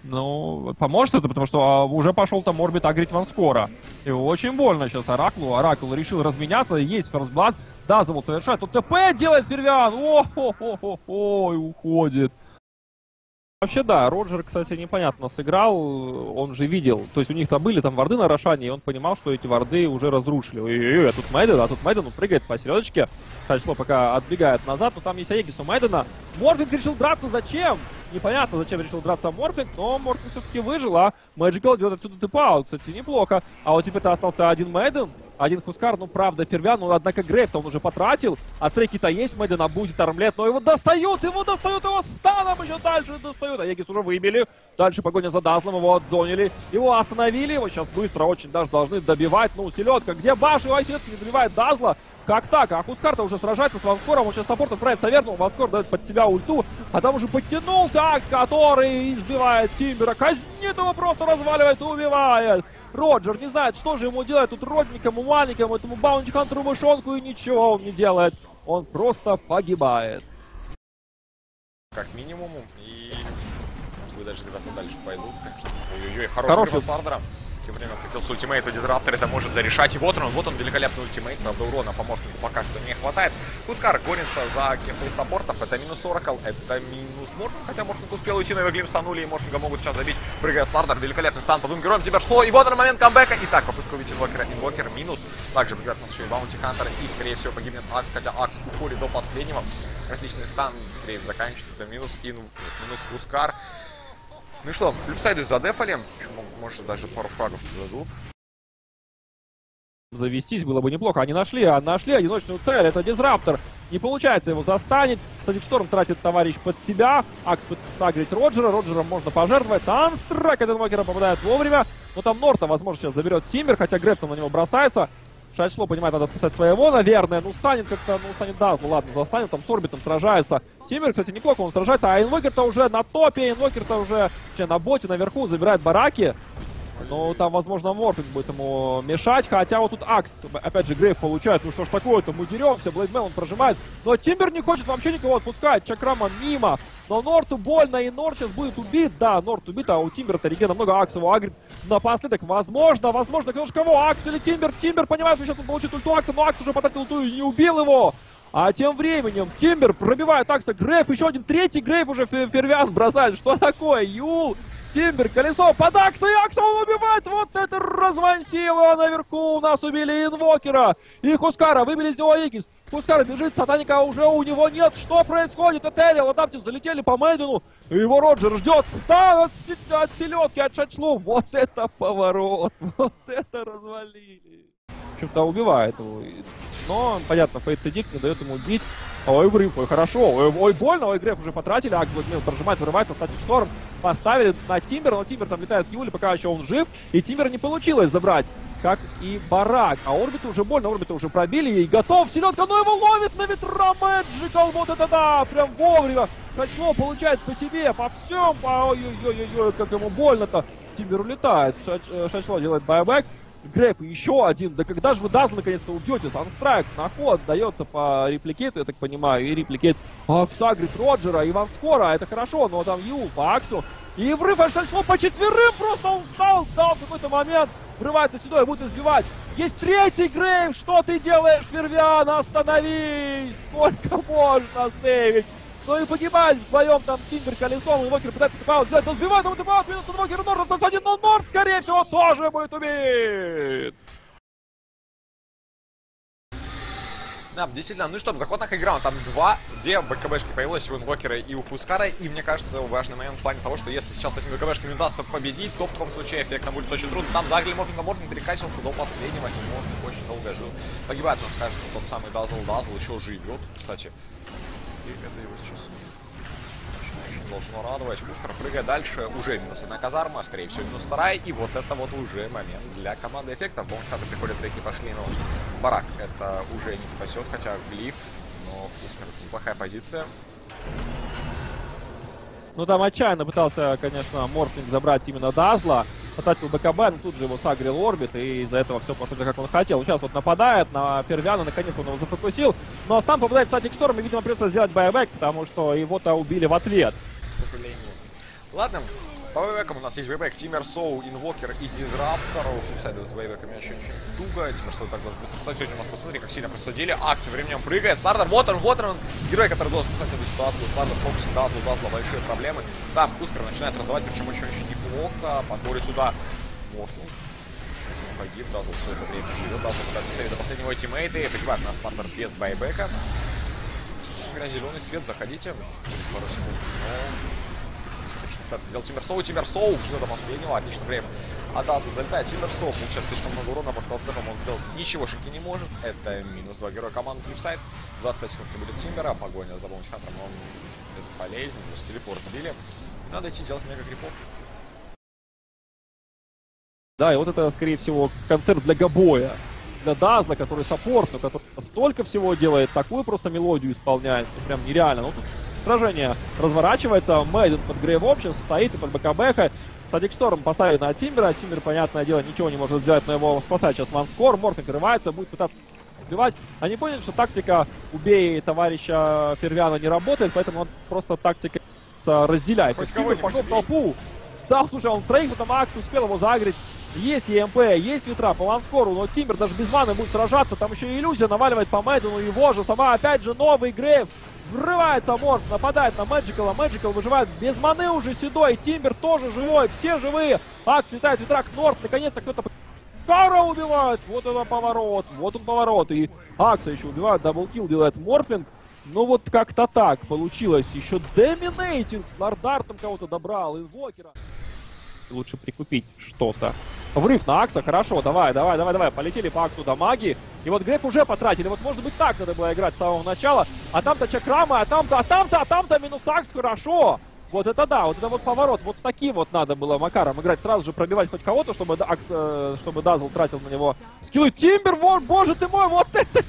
Ну, поможет это, потому что уже пошел там Орбит агрить Ванскора. И очень больно сейчас Оракулу. Оракул решил разменяться, есть ферстблад. Дазл совершает. Тут ТП делает Фервиан. Ой, уходит. Вообще, да, Роджер, кстати, непонятно сыграл, он же видел, то есть у них там были варды на Рошане, и он понимал, что эти варды уже разрушили. Ой-ой-ой, а тут Мэдден, прыгает по середочке, Шачло пока отбегает назад, но там есть Аегис у Мэддена. Морфинг решил драться, зачем? Непонятно, зачем решил драться Морфинг, но Морфинг все-таки выжил, а Мэджикал делает отсюда тэп-аут, кстати, неплохо. А вот теперь-то остался один Мэдден, один Хускар, ну правда, Фервиан, но однако Грейв-то он уже потратил, а треки-то есть, Мэдден обузит армлет, но его достают, его станом еще дальше достают, а Аегис уже выбили, дальше погоня за Дазлом, его отзонили, его остановили, его сейчас быстро очень даже должны добивать, ну, селедка, где Баш, его селедка не добивает Дазла, как так? А Хускар-то уже сражается с Ванскором, он сейчас саппорт отправит таверну, Ванскор дает под себя ульту, а там уже подтянулся Акс, который избивает Тимбера, казнит его, просто разваливает, убивает. Роджер не знает, что же ему делать тут родникам, маленькому, этому баунти-хантеру мышонку, и ничего он не делает. Он просто погибает. Как минимум, и может быть даже ребята дальше пойдут, конечно. Ой-ой-ой, хороший гриф Сардера. Тем временем хотел с ультимейта Дизраптор, это может зарешать. И вот он, великолепный ультимейт. Правда, урона помощнику пока что не хватает. Хускар гонится за кем-то из саппортов. Это минус Оракл, это минус Морфинг. Хотя Морфинг успел уйти, но его глимсанули, и Морфинга могут сейчас забить. Прыгая Сардер, великолепный стан по двум героям. Тиберсло, и вот он момент камбэка. Итак, попытка убить инвокера. Инвокер минус. Также придет нас еще и Баунти Хантер. И, скорее всего, погибнет Акс, хотя Акс уходит до последнего. Отличный стан. Грейв заканчивается. Это минус Хускар. Ну и что, флипсайды задефали. Может, даже пару фрагов дадут. Завестись было бы неплохо. Они нашли одиночную цель. Это Дизраптор. Не получается его застанет. Кстати, Шторм тратит товарищ под себя. Акс пытается агрить Роджера. Роджером можно пожертвовать. Там страйк от инвокера попадает вовремя. Но там Норта, возможно, сейчас заберет Тимбер. Хотя Греф на него бросается. Шачло понимает, надо спасать своего, наверное. Ну, станет как-то, станет Дазл. Ладно, застанет. Там с Орбитом сражается. Тимбер, кстати, неплохо он сражается. А инвокер-то уже на топе. Инвокер-то уже на боте наверху забирает бараки. Ну, там, возможно, Морфинг будет ему мешать. Хотя вот тут Акс, опять же, Грейв получает. Ну, что ж такое-то, мы деремся. Блейдмел он прожимает. Но Тимбер не хочет вообще никого отпускать. Чакраман мимо. Но Норту больно, и Норт сейчас будет убит. Да, Норт убит, а у Тимбера-то регена много. Акс его агрит напоследок. Возможно, кто ж кого? Акс или Тимбер? Тимбер понимает, что сейчас он получит ульту Акса, но Акс уже потратил ульту и не убил его. А тем временем Тимбер пробивает Акса. Грейв, еще один третий Грейв уже Фервиан бросает. Что такое? Юл! Тимбер, колесо под Акса, и Акса он убивает, вот это развансило, наверху у нас убили инвокера, и Хускара, выбили из него Аегис, Хускара бежит, сатаника уже у него нет, что происходит, Этериал, Адаптив залетели по Мэддену, и его Роджер ждет, стан от селедки, от Шачлу, вот это поворот, вот это развалили. В общем-то убивает его, но, понятно, Фейт Сидик не дает ему убить. Ой, врыв, ой, хорошо, ой, больно, ой, Греф уже потратили, Акс будет прожимать, вырывается, кстати, Шторм поставили на Тимбера, но Тимбер там летает с Юли, пока еще он жив, и Тимбера не получилось забрать, как и Барак, а Орбита уже больно, Орбита уже пробили, и готов, селедка, но его ловит на ветра Мэджикал, вот это да, прям вовремя, Шачло получает по себе, по всем, ой-ой-ой, как ему больно-то, Тимбер улетает, Шачло делает байбэк, Грейп еще один. Да когда же вы Дазл наконец-то убьете? Санстрайк на ход дается по репликейту, я так понимаю. И репликейт Аксагрит Роджера и Ванскора. Это хорошо, но там Ю по Аксу. И врыв Шачло по четверым. Просто он встал в какой-то момент. Врывается сюда и будет избивать. Есть третий Грейп. Что ты делаешь, Фервиан? Остановись! Сколько можно сейвить? Ну и погибает вдвоем там Тимбер колесом, инвокер пытается тэп-аут сделать, но сбивает его тэп-аут, минус инвокер, Норд один, но Норд, скорее всего, тоже будет убит. Да, действительно, ну и что, заход на хайграунд, там две БКБшки появилось у инвокера и у Хускара, и мне кажется, важный момент в плане того, что если сейчас с этими БКБшками удастся победить, то в таком случае эффектно будет очень трудно. Там загрели Морфинга, Морфинг перекачивался до последнего, и Морфинг очень долго жил. Погибает, нас кажется, тот самый Дазл еще живет, кстати. И это его сейчас очень должно радовать. Хускар прыгает дальше. Уже минус одна казарма, скорее всего минус вторая. И вот это вот уже момент для команды эффектов. Баунти приходят, треки пошли, но Барак это уже не спасет. Хотя глиф, но Хускар неплохая позиция. Ну там отчаянно пытался, конечно, Морфинг забрать именно Дазла. Потратил БКБ, но тут же его сагрил Орбит, и из-за этого все пошло как он хотел. Сейчас вот нападает на Фервиана, наконец он его зафокусил. Но сам попадает в статик Шторм, и, видимо, придется сделать байбэк, потому что его-то убили в ответ. К сожалению. Ладно, По вейвекам у нас есть вейвек, Тиммер Соу, Инвокер и Дизраптор. У Флипсайда с вейвеками очень туго. Тиммер Соу так должен быстро стать. У нас посмотри, как сильно присудили. Акция временем прыгает. Слардер, вот он, герой, который должен спасать эту ситуацию. Слардер фокусит Дазла, большие проблемы. Там Кускар начинает раздавать, причем очень неплохо. Подходит сюда Морфлинг. Погиб, Дазл все это время живет. Дазл пытается сейвить до последнего тиммейта. И погибает на Слардер без байбека. Собственно говоря, зеленый свет, заходите через пару секунд. Пытается сделать Тиммер Соу, ждет до последнего, отлично Грейв. А Дазл залетает, Тиммер Соу получает слишком много урона, под колсепом он сделать ничегошеньки не может. Это минус 2 героя команды Flipside. 25 секунд не будет Тимбера, погоня за Баунти-Хантером, он бесполезен, плюс телепорт сбили. Надо идти делать мега крипов. Да, и вот это, скорее всего, концерт для Габоя. Для Дазла, который саппорт, но который столько всего делает, такую просто мелодию исполняет, прям нереально. Ну, тут сражение разворачивается, Мейден под Грейв Options стоит и под БКБХ. Садик Шторм поставили на Тимбера, Тимбер, понятное дело, ничего не может сделать, но его спасает сейчас ванскор, Морф накрывается, будет пытаться убивать. Они поняли, что тактика «убей товарища Фервиана» не работает, поэтому он просто тактика разделяет. Тимбер пошел в толпу. Да, слушай, он троих, потом Акс успел его загреть. Есть ЕМП, есть ветра по ванскору, но Тимбер даже без маны будет сражаться. Там еще и иллюзия наваливает по Мэддену, его же сама, опять же, новый Грейв. Врывается Морф, нападает на Мэджикала, Мэджикал выживает без маны уже седой, Тимбер тоже живой, все живые. Акс летает, ветрак, Норф, наконец-то кто-то Кара убивает, вот это поворот, вот он поворот. И Акса еще убивает, даблкил делает Морфлинг. Ну вот как-то так получилось, еще доминейтинг с Лардартом кого-то добрал, инвокера. Лучше прикупить что-то. Врыв на Акса, хорошо, давай, полетели по Аксу дамаги. И вот Грейв уже потратили, вот может быть так надо было играть с самого начала. А там-то чакрамы, а там-то минус Акс, хорошо. Вот это да, вот это вот поворот, вот таким вот надо было Макаром играть, сразу же пробивать хоть кого-то, чтобы Дазл тратил на него скиллы. Тимбер, вот, боже ты мой, вот это!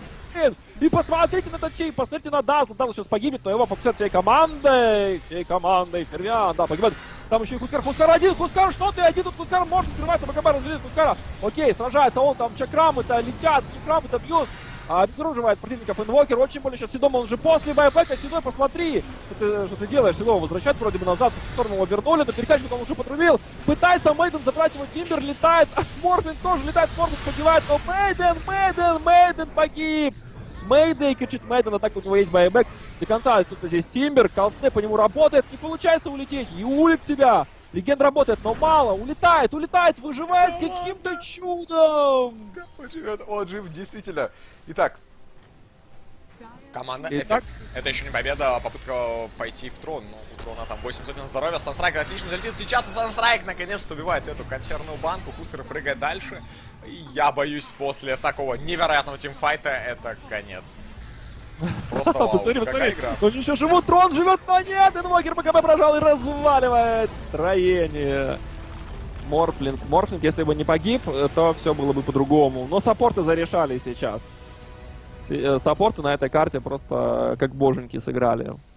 И посмотрите на этот чей, посмотрите на Дазл, Дазл сейчас погибнет, но его покусят всей командой, Фервиан, да, погибает. Там еще и Кускар один, Кускар, что ты один, тут Кускар может скрываться, БКБ разделит Кускара. Окей, сражается он, там чакрамы-то летят, чакрамы-то бьют. Обезоруживает противников инвокер, очень более сейчас Седом, он же после байбека. Седой, посмотри, что ты делаешь, Седой возвращать вроде бы назад, в сторону его вернули, но перекачку он уже подрубил. Пытается Мейден забрать его, Тимбер летает, Морфлинг тоже летает, Морфлинг погибает, но Мейден погиб. Мэйдэй, кричит Мейден, а так у него есть байбек. До конца тут здесь Тимбер, колдснеп по нему работает, не получается улететь, и улит себя. Легенд работает, но мало, улетает, выживает каким-то чудом. Он жив, действительно. Итак, команда FX. Это еще не победа, а попытка пойти в трон. Но у трона там 800 здоровья. Санстрайк отлично залетит. Сейчас и Санстрайк наконец-то убивает эту консервную банку. Кускар прыгает дальше. И я боюсь, после такого невероятного тимфайта это конец. Просто вау, посмотри. игра. Он еще живут, трон живет, но нет! Инвокер БКБ прожал и разваливает строение. Морфлинг, если бы не погиб, то все было бы по-другому. Но саппорты зарешали сейчас. Саппорты на этой карте просто как боженьки сыграли.